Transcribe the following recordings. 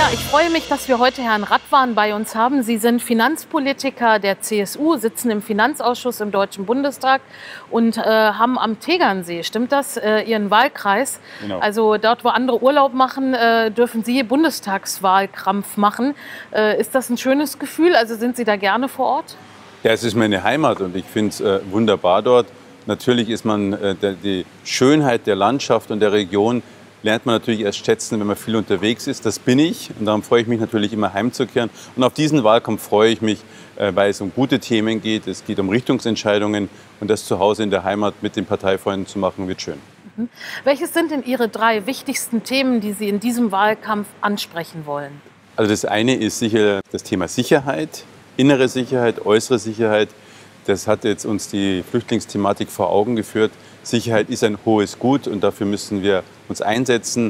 Ja, ich freue mich, dass wir heute Herrn Radwan bei uns haben. Sie sind Finanzpolitiker der CSU, sitzen im Finanzausschuss im Deutschen Bundestag und haben am Tegernsee, stimmt das, Ihren Wahlkreis? Genau. Also dort, wo andere Urlaub machen, dürfen Sie Bundestagswahlkampf machen. Ist das ein schönes Gefühl? Also sind Sie da gerne vor Ort? Ja, es ist meine Heimat und ich finde es wunderbar dort. Natürlich ist man die Schönheit der Landschaft und der Region lernt man natürlich erst schätzen, wenn man viel unterwegs ist. Das bin ich und darum freue ich mich natürlich immer heimzukehren. Und auf diesen Wahlkampf freue ich mich, weil es um gute Themen geht. Es geht um Richtungsentscheidungen und das zu Hause in der Heimat mit den Parteifreunden zu machen, wird schön. Mhm. Welches sind denn Ihre 3 wichtigsten Themen, die Sie in diesem Wahlkampf ansprechen wollen? Also das eine ist sicher das Thema Sicherheit, innere Sicherheit, äußere Sicherheit. Das hat jetzt uns die Flüchtlingsthematik vor Augen geführt. Sicherheit ist ein hohes Gut und dafür müssen wir uns einsetzen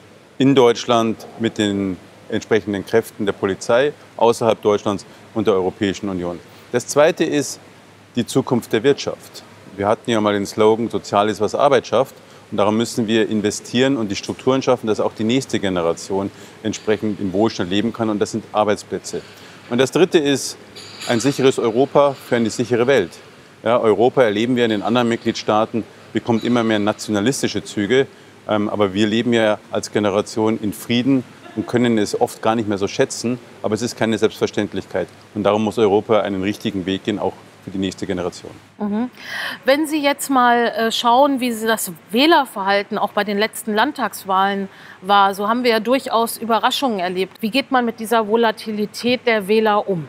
in Deutschland mit den entsprechenden Kräften der Polizei, außerhalb Deutschlands und der Europäischen Union. Das Zweite ist die Zukunft der Wirtschaft. Wir hatten ja mal den Slogan, Soziales, was Arbeit schafft. Und darum müssen wir investieren und die Strukturen schaffen, dass auch die nächste Generation entsprechend im Wohlstand leben kann. Und das sind Arbeitsplätze. Und das Dritte ist ein sicheres Europa für eine sichere Welt. Ja, Europa erleben wir in den anderen Mitgliedstaaten, bekommt immer mehr nationalistische Züge. Aber wir leben ja als Generation in Frieden und können es oft gar nicht mehr so schätzen. Aber es ist keine Selbstverständlichkeit. Und darum muss Europa einen richtigen Weg gehen, auch für die nächste Generation. Mhm. Wenn Sie jetzt mal schauen, wie das Wählerverhalten auch bei den letzten Landtagswahlen war, so haben wir ja durchaus Überraschungen erlebt. Wie geht man mit dieser Volatilität der Wähler um?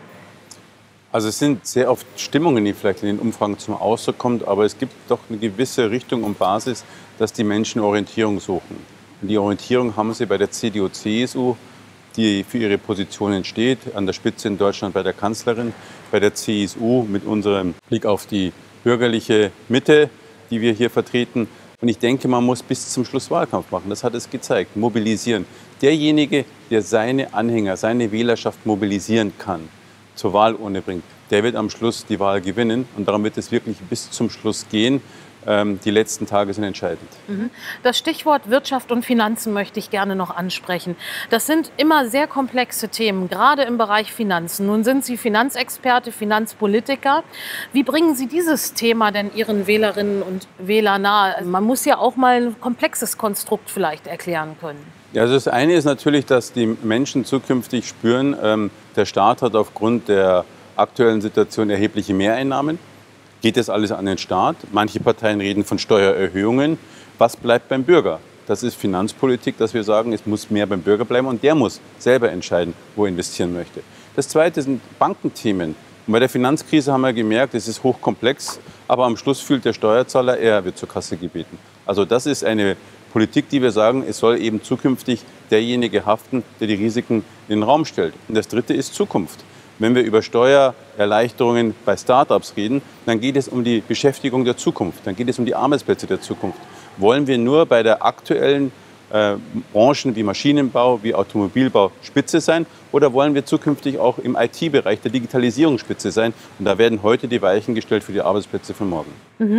Also es sind sehr oft Stimmungen, die vielleicht in den Umfragen zum Ausdruck kommen, aber es gibt doch eine gewisse Richtung und Basis, dass die Menschen Orientierung suchen. Und die Orientierung haben sie bei der CDU-CSU, die für ihre Positionen steht, an der Spitze in Deutschland bei der Kanzlerin, bei der CSU mit unserem Blick auf die bürgerliche Mitte, die wir hier vertreten. Und ich denke, man muss bis zum Schluss Wahlkampf machen. Das hat es gezeigt. Mobilisieren. Derjenige, der seine Anhänger, seine Wählerschaft mobilisieren kann, zur Wahlurne bringt, der wird am Schluss die Wahl gewinnen. Und darum wird es wirklich bis zum Schluss gehen. Die letzten Tage sind entscheidend. Das Stichwort Wirtschaft und Finanzen möchte ich gerne noch ansprechen. Das sind immer sehr komplexe Themen, gerade im Bereich Finanzen. Nun sind Sie Finanzexperte, Finanzpolitiker. Wie bringen Sie dieses Thema denn Ihren Wählerinnen und Wählern nahe? Also man muss ja auch mal ein komplexes Konstrukt vielleicht erklären können. Ja, also das eine ist natürlich, dass die Menschen zukünftig spüren, der Staat hat aufgrund der aktuellen Situation erhebliche Mehreinnahmen. Geht das alles an den Staat? Manche Parteien reden von Steuererhöhungen. Was bleibt beim Bürger? Das ist Finanzpolitik, dass wir sagen, es muss mehr beim Bürger bleiben und der muss selber entscheiden, wo er investieren möchte. Das Zweite sind Bankenthemen. Und bei der Finanzkrise haben wir gemerkt, es ist hochkomplex, aber am Schluss fühlt der Steuerzahler, er wird zur Kasse gebeten. Also das ist eine Politik, die wir sagen, es soll eben zukünftig derjenige haften, der die Risiken in den Raum stellt. Und das Dritte ist Zukunft. Wenn wir über Steuererleichterungen bei Start-ups reden, dann geht es um die Beschäftigung der Zukunft, dann geht es um die Arbeitsplätze der Zukunft. Wollen wir nur bei der aktuellen Branchen wie Maschinenbau, wie Automobilbau Spitze sein oder wollen wir zukünftig auch im IT-Bereich der Digitalisierung Spitze sein? Und da werden heute die Weichen gestellt für die Arbeitsplätze von morgen.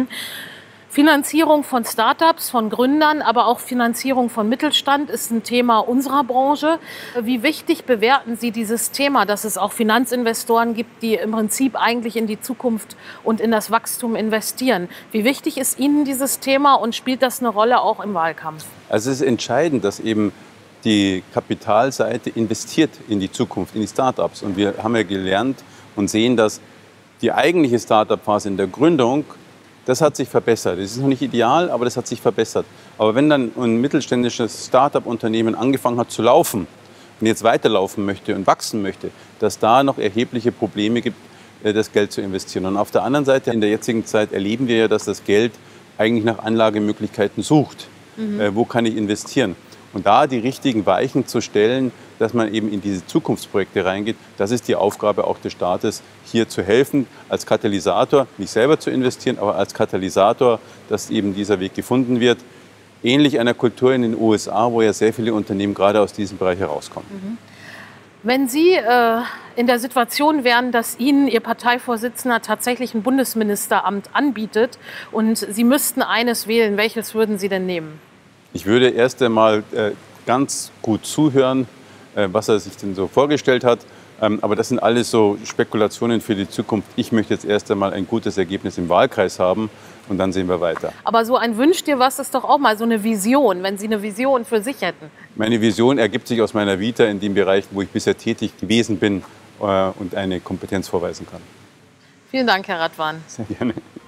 Finanzierung von Start-ups, von Gründern, aber auch Finanzierung von Mittelstand ist ein Thema unserer Branche. Wie wichtig bewerten Sie dieses Thema, dass es auch Finanzinvestoren gibt, die im Prinzip eigentlich in die Zukunft und in das Wachstum investieren? Wie wichtig ist Ihnen dieses Thema und spielt das eine Rolle auch im Wahlkampf? Also es ist entscheidend, dass eben die Kapitalseite investiert in die Zukunft, in die Start-ups. Und wir haben ja gelernt und sehen, dass die eigentliche Start-up-Phase in der Gründung, das hat sich verbessert. Es ist noch nicht ideal, aber das hat sich verbessert. Aber wenn dann ein mittelständisches Start-up-Unternehmen angefangen hat zu laufen und jetzt weiterlaufen möchte und wachsen möchte, dass da noch erhebliche Probleme gibt, das Geld zu investieren. Und auf der anderen Seite, in der jetzigen Zeit erleben wir ja, dass das Geld eigentlich nach Anlagemöglichkeiten sucht. Wo kann ich investieren? Und da die richtigen Weichen zu stellen, dass man eben in diese Zukunftsprojekte reingeht, das ist die Aufgabe auch des Staates, hier zu helfen, als Katalysator, nicht selber zu investieren, aber als Katalysator, dass eben dieser Weg gefunden wird. Ähnlich einer Kultur in den USA, wo ja sehr viele Unternehmen gerade aus diesem Bereich herauskommen. Wenn Sie in der Situation wären, dass Ihnen Ihr Parteivorsitzender tatsächlich ein Bundesministeramt anbietet und Sie müssten eines wählen, welches würden Sie denn nehmen? Ich würde erst einmal ganz gut zuhören, was er sich denn so vorgestellt hat. Aber das sind alles so Spekulationen für die Zukunft. Ich möchte jetzt erst einmal ein gutes Ergebnis im Wahlkreis haben und dann sehen wir weiter. Aber so ein Wünsch dir was ist doch auch mal so eine Vision, wenn Sie eine Vision für sich hätten. Meine Vision ergibt sich aus meiner Vita in dem Bereich, wo ich bisher tätig gewesen bin und eine Kompetenz vorweisen kann. Vielen Dank, Herr Radwan. Sehr gerne.